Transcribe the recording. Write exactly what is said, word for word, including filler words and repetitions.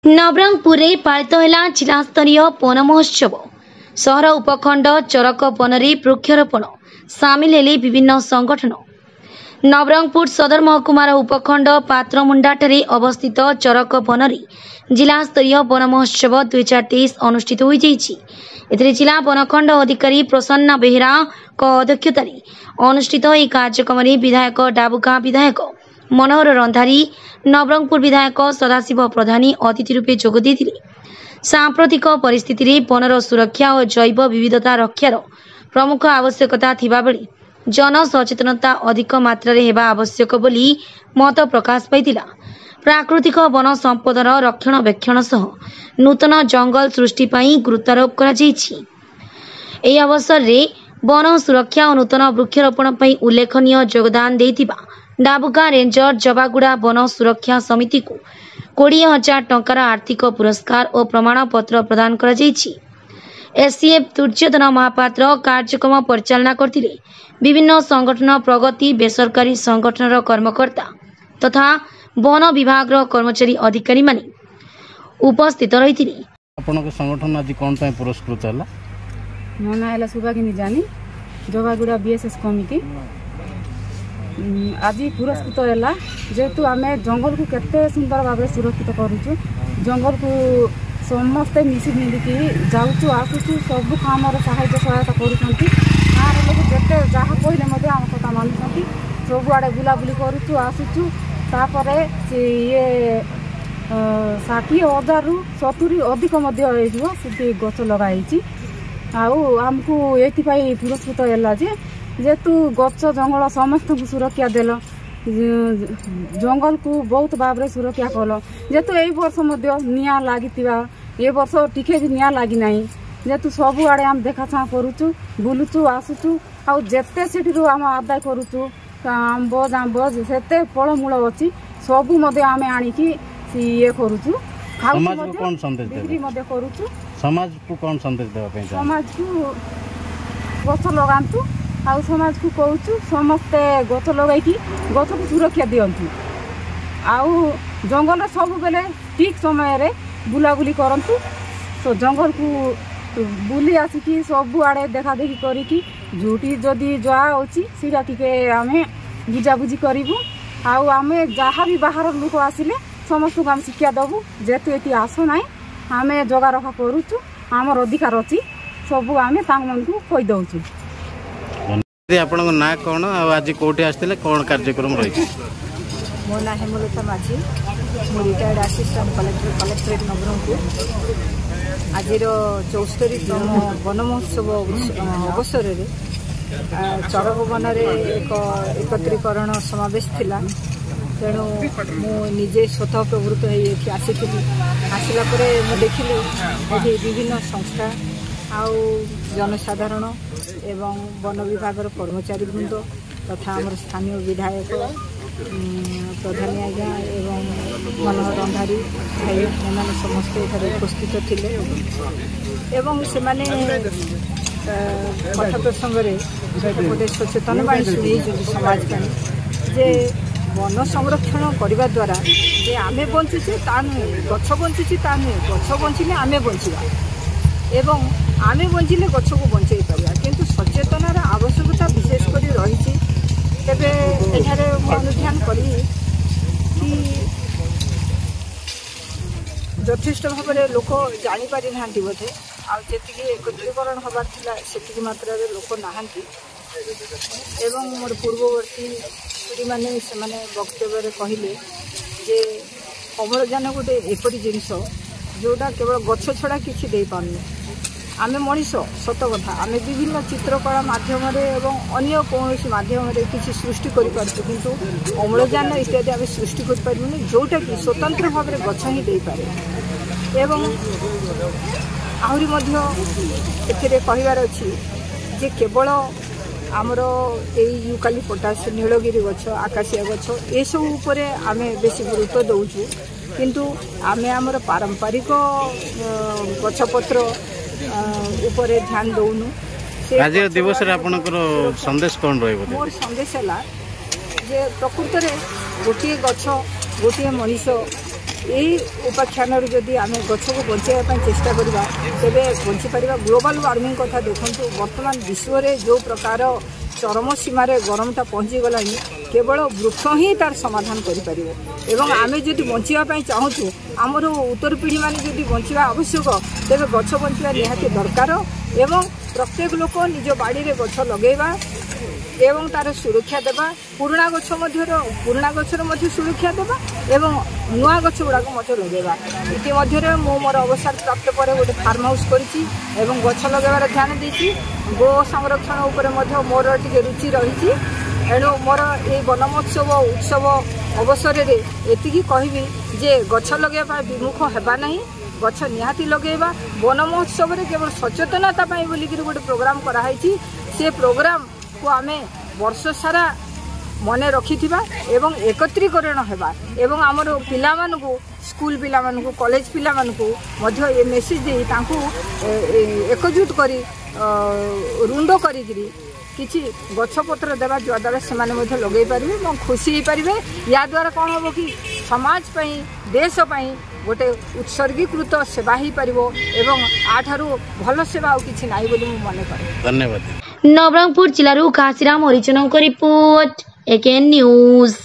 नवरंगपुर में पालित है जिलास्तरीय वन महोत्सव। सहर उपखंड चरक वनरे वृक्षरोपण सामिल हेले विभिन्न संगठन। नवरंगपुर सदर महकुमार उपखंड पात्रमुंडाठे अवस्थित चरक वनरे जिलास्तरीय वन महोत्सव दुई हजार तेईस अनुष्ठित हो जिला वनखंड अधिकारी प्रसन्न बेहेरा अध्यक्षतार अनुष्ठित यह कार्यक्रम में विधायक डाबुगां विधायक मनोहर रंधारी, नवरंगपुर विधायक सदाशिव प्रधानी अतिथि रूपे जोग देथिले। सांप्रतिक परिस्थिति रे वनर सुरक्षा और जैव विविधता रक्षार प्रमुख आवश्यकता थिबा बेले जन सचेतनता अधिक मात्रा रे हेबा आवश्यक बोली मत प्रकाश पाइतिला। प्राकृतिक वन संपदर रक्षणाबेक्षण सह नूतन जंगल सृष्टि पई गुरुत्वारोप करा जायछि। एही अवसर रे वन सुरक्षा और नूतन वृक्षरोपण पई उल्लेखनीय योगदान देथिबा डाबुगां रेंजर जबागुड़ा वन सुरक्षा समिति को कोड़े हजार टंकार आर्थिक पुरस्कार और प्रमाण पत्र प्रदान करा जायछि। एससीएफ दुर्योधन महापात्र कार्यक्रम परिचालना करथिले। विभिन्न संगठन प्रगति बेसरकारी संगठन कर्मकर्ता तथा वन विभाग कर्मचारी अधिकारी माने उपस्थित रहिथिले। आपनक संगठन आज कोन पय पुरस्कृत हला? मो ना हला सुभागिनी जानी, जबागुड़ा बीएसएस कमिटी। आज पुरस्कृत है जेहेतु आम जंगल को केते सुंदर भाव सुरक्षित करुचु। जंगल को समस्ते मिसी मिलिकी जाऊँ आसुचु, सब काम साहाय्य सहायता करुँच। गाँव लोग जिते जहाँ कहले आम कथा मानुंट, सब आड़े बुलाबुली करुचु आसुचु। तापर ये षाठी हजार रु सतुरी अधिक से गच लगाई आमको ये पुरस्कृत है जे जेतु गच जंगल समस्त को सुरक्षा देल, जंगल को बहुत भाव में सुरक्षा कल। जेतु यही वर्ष निया लगी ये वर्ष टिके भी निया लगी ना, जेतु सब आड़े आम देखा चाह करुचु, बुलुचु आसुचु। आउ जेते सेठी आम आदाय करुचु आंब जांब सेते फलमूल अच्छी सब आम आणिकी ये करुचु। समाज को कौन संदेश करुचु? समाज को कौन संदेश देवा? समाज को गछ लगातु आउ समाज को कहूँ समस्ते गछ लगे गछ को सुरक्षा दिंतु। आउ जंगल सब बेले ठीक समय रे बुलाबुली करंतु। तो जंगल को बुली आसिकी सब आड़े देखा देखी करिकी जोटी जदि जा अच्छी सीटा टिके आमे बुझाबुझी करूँ। आउ आमे जहाँ भी बाहर लोक आसिले समस्त को आम शिक्षा दबू। जेतु ये आस ना आम जगा रखा करुचु, आमर अधिकार अच्छी सब आम को कहीदे। आपण ना कौन आज कौटे आसते कौन कार्यक्रम रही? मो ना हेमलता माझी, मो retired assistant collector collectorate Nabarangpur. आज चौस्तरीतम वन महोत्सव अवसर में चरक वन एक एकत्रीकरण समावेश थिला। तेणु मुझे स्वतः प्रवृत्त होती आसी आसला देखिली ये विभिन्न संस्था आउ जनसाधारण एवं वन विभाग कर्मचारी वृंद तथा आम स्थानीय विधायक प्रधानी आज्ञा एवं मनोहर रंधारी भाई एम समस्ते उपस्थित थिले एवं से कथा प्रसंग गोटे सचेतन बाणी शुणी समाज का जे वन संरक्षण करने द्वारा जे आमे बंचुचे ता नुहे, गछ बंचुची ता नुहे, गछ बंचिले आमे बंचिबा एवं आमे बंचिले गछ को बंचाई पारिबा। किंतु सचेतनार आवश्यकता विशेषकर रही। तेबे एठारे अनुध्यान करी कि यथेष्ट भाव में लोक जानी पारि नाहांती बोधे आती एकत्रीकरण हबार थिला सेतिकी मात्रा रे लोक नाहांती। एवं मोर पूर्ववर्ती पीढ़ी माने से माने वक्तव्य कहले जे अम्लजान गोटे एपरी जिनस जोटा केवल गछ छड़ा किसी दे पारनी। आमे मनीष सत कथा आमे विभिन्न चित्रकला माध्यम एवं अन्य कौन माध्यम किसी सृष्टि कर किंतु अम्लजान इत्यादि आम सृष्टि कर जोटा कि स्वतंत्र भाव में गछ ही दे पारे। एवं आहरी मध्य कहबार अच्छी जे केवल आमर यूकाली पोटास नीलगिरी गछ आकाशिया गछ ये सब उपर आमे बेसी गुरुत्व दौचु किंतु आमे आमर पारंपरिक गछपत्र उपर ध्यान दौनु। आज दिवस रे आपनकर संदेश कौन रहिबो? मोर संदेश है जे प्रकृत रे गोटे गछ गोटे मनीष यही उपाख्यान जदि आम गछ को बचाई चेष्टा करवा तेरे बंचीपर ग्लोबल वार्मिंग कथा देखु बर्तमान विश्व में जो प्रकार चरम सीमार गरमटा पहुँची गला केवल वृक्ष ही तार समाधान करें आम जदि बचाई चाहूँ आमर उत्तर पीढ़ी मैंने जदि बचा आवश्यक तेरे गछ बचा निहाती दरकार एवं प्रत्येक लोक निज बाड़ी में गछ लगेगा एवं तार सुरक्षा देवा पुराणा गछ पुराणा गछर सुरक्षा देवा एवं नुआ गछ गुड़ाक लगेगा इतिमध्य मु मोर अवसर प्राप्त पर गोटे फार्म हाउस करी गछ लगेबार ध्यान देती गो संरक्षण उपर मोर टे रुचि रही एणु मोर ये वन महोत्सव उत्सव अवसर में एति कहबी जे गछ लगेबा विमुख हेबा नहीं गछ निहाती लगेबा वन महोत्सव केवल सचेतनता बोलिक गोटे प्रोग्राम कराई से प्रोग्राम को आमे वर्ष सारा मने रखी एवं एकत्रीकरण हेबा एवं आमर पिला मानकु स्कूल पिला मानकु कॉलेज पिला मानकु मध्य ए मेसेज दे तांकु एकजुट करी रुंड करी किछि गछपत्र देवा द्वारा से लगे पारे और खुशी हो पारे या द्वारा कौन हम कि समाज पई देश पई गोटे उत्सर्गीकृत सेवा हो पार एवं आठारू भल सेवा और किछि नाई बोली मु मने करे। धन्यवाद। नवरंगपुर जिलारू काशीराम हरिजनों रिपोर्ट एकेएन न्यूज।